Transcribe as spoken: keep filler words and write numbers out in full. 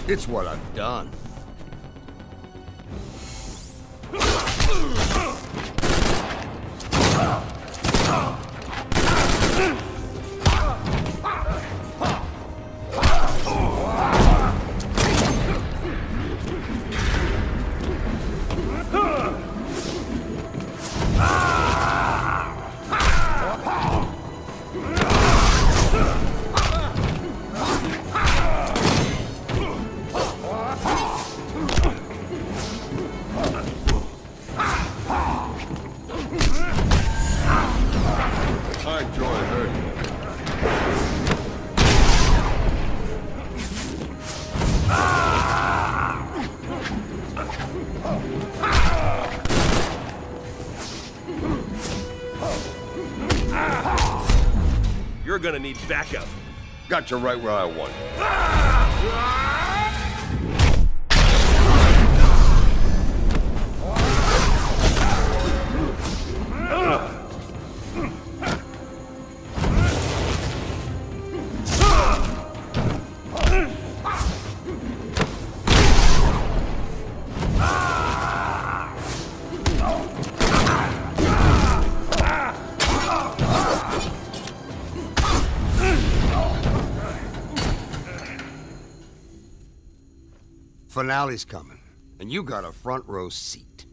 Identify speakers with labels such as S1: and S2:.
S1: It's what I've done. I enjoy hurting.
S2: You're gonna need backup.
S1: Got you right where I want Finale's coming, and you got a front row seat.